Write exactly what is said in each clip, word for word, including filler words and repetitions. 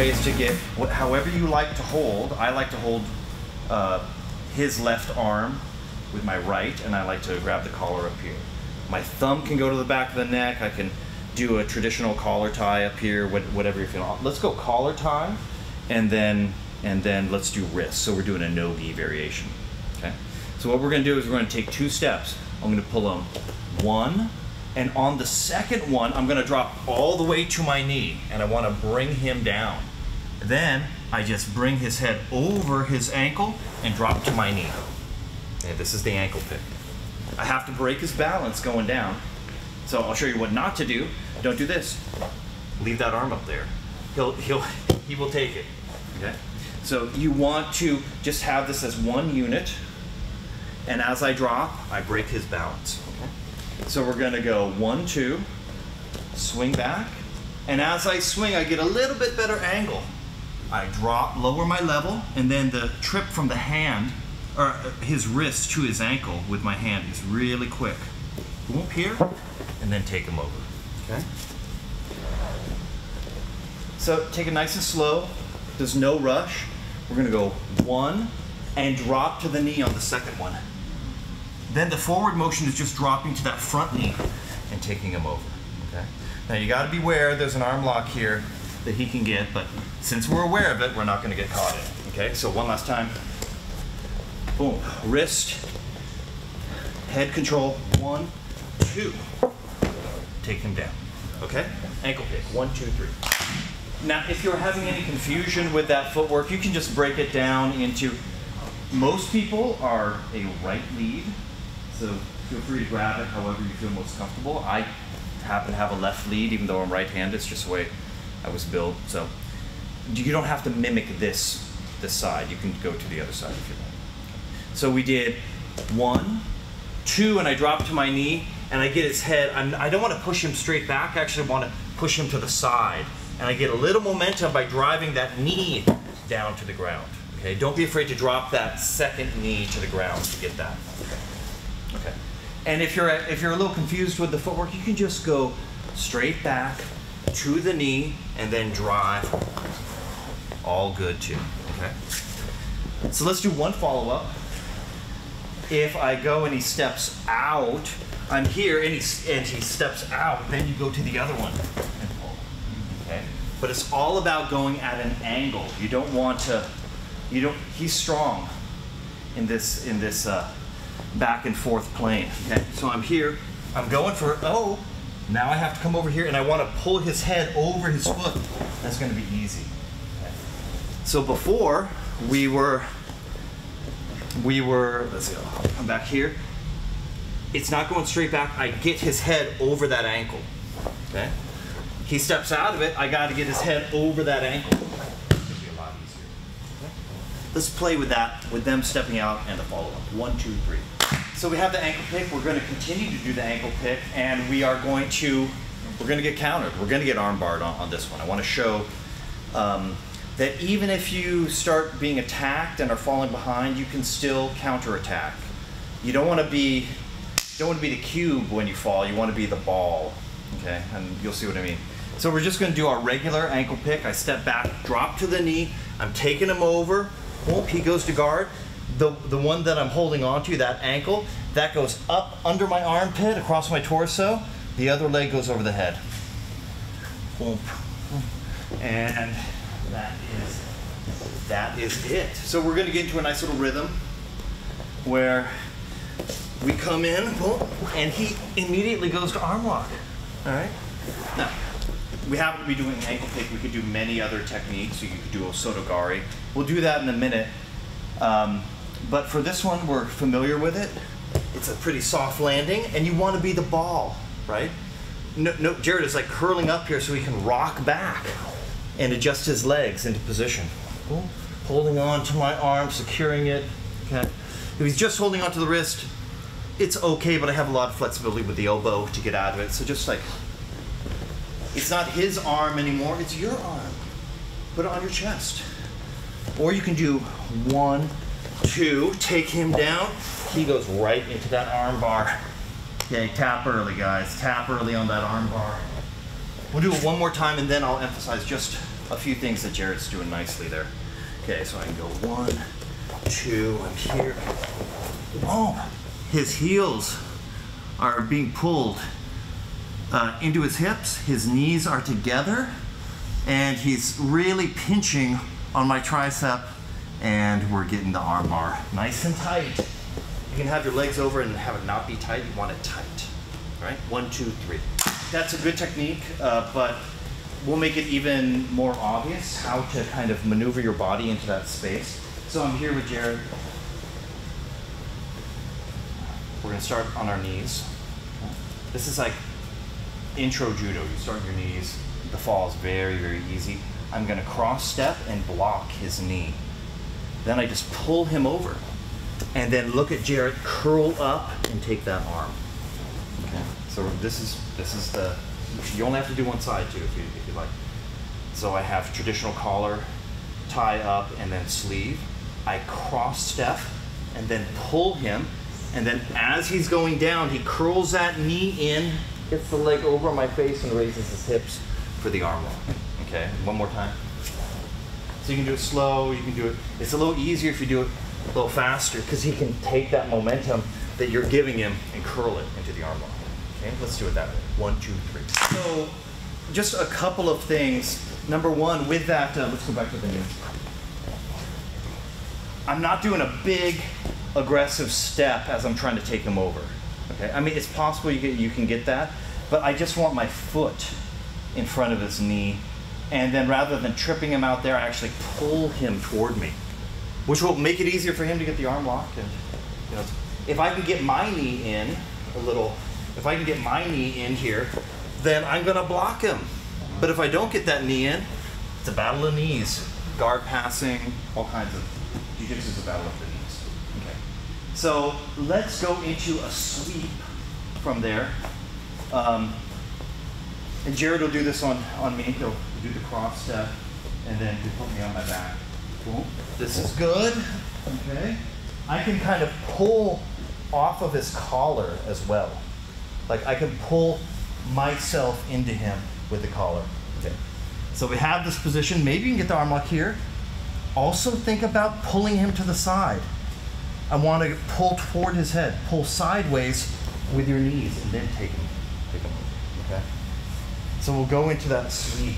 ways to get, however you like to hold. I like to hold uh, his left arm with my right, and I like to grab the collar up here. My thumb can go to the back of the neck. I can do a traditional collar tie up here, whatever you're feeling. Let's go collar tie, and then and then let's do wrist. So we're doing a no-gi variation. Okay. So what we're going to do is we're going to take two steps. I'm going to pull them one, and on the second one, I'm going to drop all the way to my knee, and I want to bring him down. Then I just bring his head over his ankle and drop to my knee. And this is the ankle pick. I have to break his balance going down. So I'll show you what not to do. Don't do this. Leave that arm up there. He'll, he'll, he will take it. Okay? So you want to just have this as one unit. And as I drop, I break his balance. Okay? So we're going to go one, two, swing back. And as I swing, I get a little bit better angle. I drop, lower my level, and then the trip from the hand, or his wrist to his ankle with my hand is really quick. Boom, here, and then take him over. Okay? So take it nice and slow. There's no rush. We're gonna go one and drop to the knee on the second one. Then the forward motion is just dropping to that front knee and taking him over. Okay? Now you gotta beware, there's an arm lock here that he can get, but since we're aware of it, we're not gonna get caught in it. Okay, so one last time. Boom, wrist, head control, one, two. Take him down, okay? Ankle pick, one, two, three. Now, if you're having any confusion with that footwork, you can just break it down into, most people are a right lead, so feel free to grab it however you feel most comfortable. I happen to have a left lead, even though I'm right-handed. It's just the way I was built. So you don't have to mimic this, this side. You can go to the other side if you like. So we did one, two, and I drop to my knee, and I get his head. I'm, I don't want to push him straight back. I actually want to push him to the side. And I get a little momentum by driving that knee down to the ground. Okay, don't be afraid to drop that second knee to the ground to get that. Okay. And if you're if you're a little confused with the footwork, you can just go straight back to the knee and then drive. All good too. Okay. So let's do one follow-up. If I go and he steps out, I'm here and he and he steps out, then you go to the other one and pull. Okay. But it's all about going at an angle. You don't want to. You don't. He's strong in this in this uh, back and forth plane. Okay. So I'm here. I'm going for oh. Now I have to come over here and I want to pull his head over his foot. That's going to be easy. Okay. So before we were we were let's see. I'll come back here. It's not going straight back. I get his head over that ankle. Okay. He steps out of it. I got to get his head over that ankle. Let's play with that, with them stepping out and the follow-up. One, two, three. So we have the ankle pick. We're going to continue to do the ankle pick, and we are going to, we're going to get countered. We're going to get armbarred on, on this one. I want to show um, that even if you start being attacked and are falling behind, you can still counterattack. You don't want to be, you don't want to be the cube when you fall. You want to be the ball. Okay, and you'll see what I mean. So we're just going to do our regular ankle pick. I step back, drop to the knee. I'm taking him over. Oh, he goes to guard. The, the one that I'm holding onto, that ankle, that goes up under my armpit, across my torso. The other leg goes over the head. Boom. And that is, that is it. So we're going to get into a nice little rhythm where we come in, boom, and he immediately goes to arm lock. All right? Now, we happen to be doing an ankle pick. We could do many other techniques. You could do a sotogari. We'll do that in a minute. Um, but for this one, we're familiar with it. It's a pretty soft landing, and you want to be the ball, right? No, no, Jared is like curling up here so he can rock back and adjust his legs into position. Boom. Holding on to my arm, securing it. Okay. If he's just holding onto the wrist, it's okay, but I have a lot of flexibility with the elbow to get out of it. So just like, it's not his arm anymore, it's your arm. Put it on your chest. Or you can do one, two, take him down. He goes right into that arm bar. Okay, tap early, guys. Tap early on that arm bar. We'll do it one more time and then I'll emphasize just a few things that Jared's doing nicely there. Okay, so I can go one, two, I'm here. Oh, his heels are being pulled uh, into his hips. His knees are together, and he's really pinching on my tricep, and we're getting the arm bar nice and tight. You can have your legs over and have it not be tight. You want it tight, right? One, two, three. That's a good technique, uh, but we'll make it even more obvious how to kind of maneuver your body into that space. So I'm here with Jared. We're gonna start on our knees. This is like intro judo. You start on your knees. The fall is very, very easy. I'm gonna cross step and block his knee. Then I just pull him over. And then look at Jared curl up and take that arm. Okay. So this is this is the, you only have to do one side too if you if you like. So I have traditional collar, tie up, and then sleeve. I cross step and then pull him, and then as he's going down, he curls that knee in, gets the leg over my face, and raises his hips for the arm lock. Okay, one more time. So you can do it slow, you can do it, it's a little easier if you do it a little faster, because he can take that momentum that you're giving him and curl it into the arm lock. Okay, let's do it that way. One, two, three. So just a couple of things. Number one, with that, uh, let's go back to the knees. I'm not doing a big aggressive step as I'm trying to take him over. Okay, I mean, it's possible you, get, you can get that, but I just want my foot in front of his knee, and then rather than tripping him out there, I actually pull him toward me, which will make it easier for him to get the arm lock. And you know, if I can get my knee in a little, if I can get my knee in here, then I'm gonna block him. But if I don't get that knee in, it's a battle of knees. Guard passing, all kinds of, jiu-jitsu is a battle of the knees. Okay. So let's go into a sweep from there. Um, and Jared will do this on, on me. He'll do the cross step, and then he'll put me on my back. Cool. This is good. Okay. I can kind of pull off of his collar as well. Like I can pull myself into him with the collar. Okay. So we have this position. Maybe you can get the arm lock here. Also think about pulling him to the side. I want to pull toward his head. Pull sideways with your knees and then take him. Take him. Okay. So we'll go into that sweep.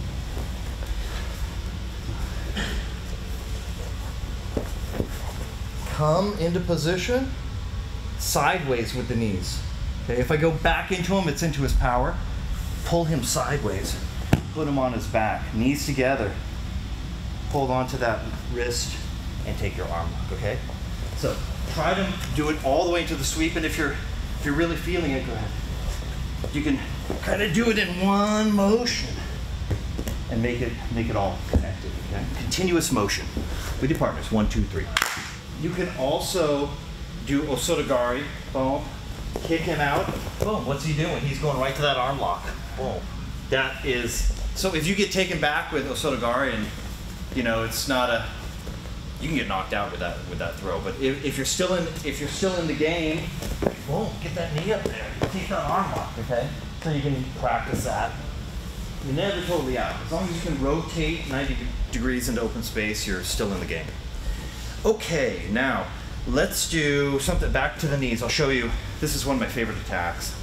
Come into position, sideways with the knees. Okay, if I go back into him, it's into his power. Pull him sideways, put him on his back, knees together. Hold on to that wrist and take your arm lock, okay? So try to do it all the way to the sweep, and if you're, if you're really feeling it, go ahead. You can kind of do it in one motion and make it, make it all connected, okay? Continuous motion with your partners, one, two, three. You can also do osotogari, boom, kick him out, boom, what's he doing? He's going right to that arm lock, boom. That is, so if you get taken back with osotogari and, you know, it's not a, you can get knocked out with that with that throw, but if, if you're still in, if you're still in the game, boom, get that knee up there, take that arm lock, okay? So you can practice that. You're never totally out. As long as you can rotate ninety degrees into open space, you're still in the game. Okay, now let's do something back to the knees. I'll show you. This is one of my favorite attacks.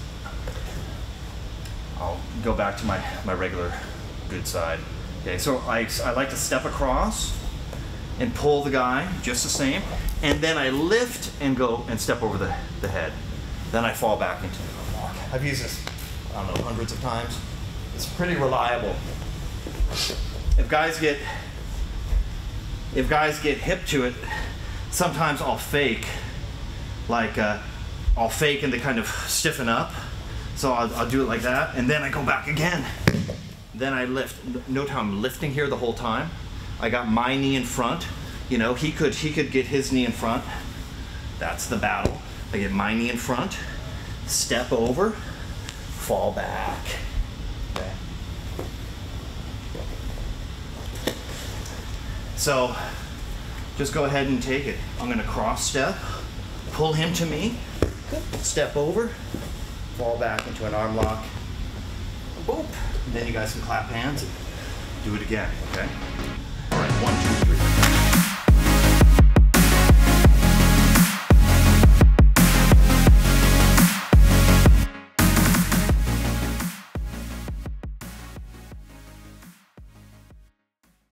I'll go back to my, my regular good side. Okay, so I, I like to step across and pull the guy just the same, and then I lift and go and step over the, the head. Then I fall back into the lock. I've used this, I don't know, hundreds of times. It's pretty reliable. If guys get If guys get hip to it, sometimes I'll fake, like uh, I'll fake and they kind of stiffen up. So I'll, I'll do it like that, and then I go back again. Then I lift. Note how I'm lifting here the whole time. I got my knee in front. You know, he could he could get his knee in front. That's the battle. I get my knee in front, step over, fall back. Okay. So just go ahead and take it. I'm going to cross step, pull him to me, step over, fall back into an arm lock. Boop. And then you guys can clap hands and Do it again, okay? All right, one, two,